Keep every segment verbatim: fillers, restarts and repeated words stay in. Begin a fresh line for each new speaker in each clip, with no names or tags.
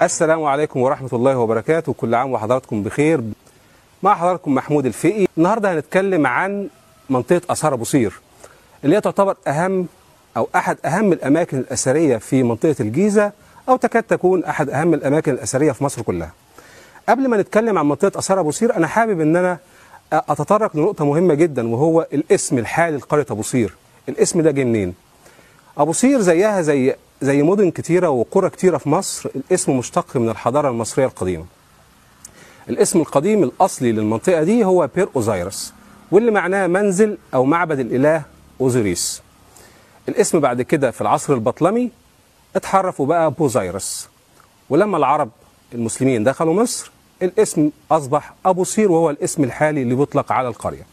السلام عليكم ورحمة الله وبركاته. كل عام وحضراتكم بخير. مع حضراتكم محمود الفقي. النهاردة هنتكلم عن منطقة آثار أبو قير اللي هي تعتبر أهم أو أحد أهم الأماكن الأثرية في منطقة الجيزة، أو تكاد تكون أحد أهم الأماكن الأثرية في مصر كلها. قبل ما نتكلم عن منطقة آثار أبو قير أنا حابب أن أنا أتطرق لنقطة مهمة جدا، وهو الاسم الحالي لقرية أبو قير. الاسم ده جه منين؟ أبو قير زيها زي زي مدن كتيرة وقرى كتيرة في مصر، الاسم مشتق من الحضارة المصرية القديمة. الاسم القديم الأصلي للمنطقة دي هو بير أوزيرس، واللي معناه منزل أو معبد الإله أوزيريس. الاسم بعد كده في العصر البطلمي اتحرفوا بقى بوزيرس، ولما العرب المسلمين دخلوا مصر الاسم أصبح أبو قير، وهو الاسم الحالي اللي بيطلق على القرية.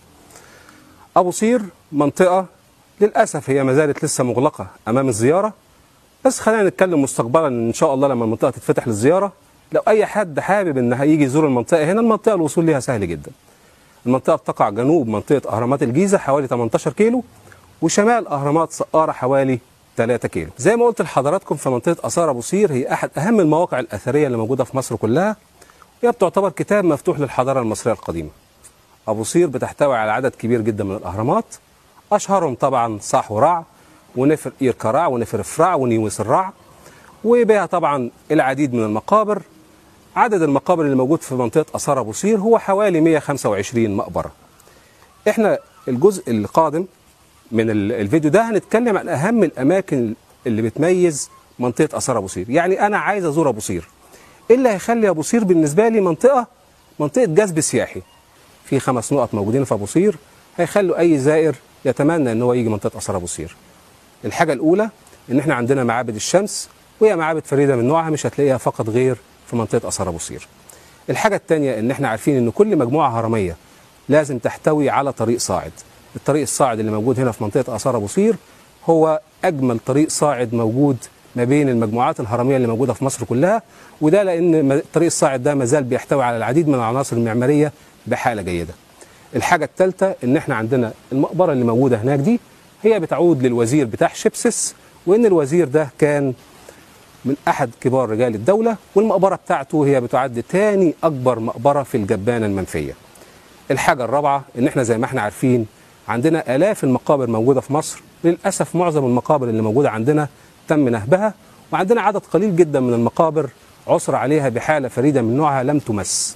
أبو قير منطقة للأسف هي ما زالت لسه مغلقة أمام الزيارة، بس خلينا نتكلم مستقبلا إن شاء الله لما المنطقة تتفتح للزيارة. لو أي حد حابب إن هيجي يزور المنطقة هنا، المنطقة الوصول ليها سهل جدا. المنطقة بتقع جنوب منطقة أهرامات الجيزة حوالي ثمانية عشر كيلو، وشمال أهرامات سقارة حوالي ثلاثة كيلو. زي ما قلت لحضراتكم، في منطقة آثار أبو قير هي أحد أهم المواقع الأثرية اللي موجودة في مصر كلها، وهي بتعتبر كتاب مفتوح للحضارة المصرية القديمة. أبو قير بتحتوي على عدد كبير جدا من الأهرامات، أشهرهم طبعا صح ورع، ونفر إيركرع، ونفر فرع، ونيوس الرع، وبها طبعا العديد من المقابر. عدد المقابر اللي موجود في منطقة آثار أبو قير هو حوالي مئة وخمسة وعشرين مقبرة. احنا الجزء القادم من الفيديو ده هنتكلم عن أهم الأماكن اللي بتميز منطقة آثار أبو قير. يعني أنا عايز أزور أبو قير، إيه اللي هيخلي أبو قير بالنسبة لي منطقة منطقة جذب سياحي؟ في خمس نقط موجودين في أبو قير هيخلوا أي زائر يتمنى إن هو يجي منطقة آثار أبو قير. الحاجة الأولى إن إحنا عندنا معابد الشمس، وهي معابد فريدة من نوعها، مش هتلاقيها فقط غير في منطقة آثار أبو قير. الحاجة الثانية إن إحنا عارفين إن كل مجموعة هرمية لازم تحتوي على طريق صاعد. الطريق الصاعد اللي موجود هنا في منطقة آثار أبو قير هو أجمل طريق صاعد موجود ما بين المجموعات الهرمية اللي موجودة في مصر كلها، وده لأن الطريق الصاعد ده مازال بيحتوي على العديد من العناصر المعمارية بحالة جيدة. الحاجة الثالثة إن إحنا عندنا المقبرة اللي موجودة هناك دي هي بتعود للوزير بتاع شبسس، وإن الوزير ده كان من أحد كبار رجال الدولة، والمقبرة بتاعته هي بتعد تاني أكبر مقبرة في الجبانة المنفية. الحاجة الرابعة إن إحنا زي ما إحنا عارفين عندنا آلاف المقابر موجودة في مصر. للأسف معظم المقابر اللي موجودة عندنا تم نهبها، وعندنا عدد قليل جدا من المقابر عثر عليها بحالة فريدة من نوعها لم تمس.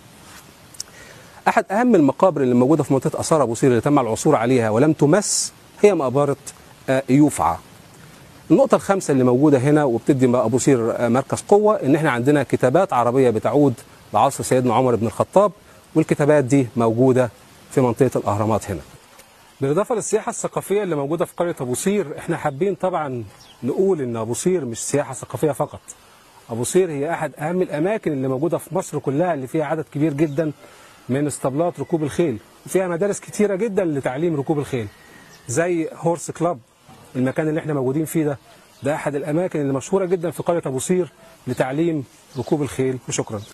أحد أهم المقابر اللي موجودة في منطقة آثار أبو قير اللي تم العثور عليها ولم تمس هي مقبرة يوفعى. النقطة الخامسة اللي موجودة هنا وبتدي أبو قير مركز قوة، إن إحنا عندنا كتابات عربية بتعود لعصر سيدنا عمر بن الخطاب، والكتابات دي موجودة في منطقة الأهرامات هنا. بالإضافة للسياحة الثقافية اللي موجودة في قرية أبو قير، إحنا حابين طبعا نقول إن أبو قير مش سياحة ثقافية فقط. أبو قير هي أحد أهم الأماكن اللي موجودة في مصر كلها، اللي فيها عدد كبير جدا من اسطبلات ركوب الخيل، وفيها مدارس كتيرة جدا لتعليم ركوب الخيل، زي هورس كلاب. المكان اللي احنا موجودين فيه ده ده أحد الأماكن اللي مشهورة جدا في قرية أبو قير لتعليم ركوب الخيل. وشكرا.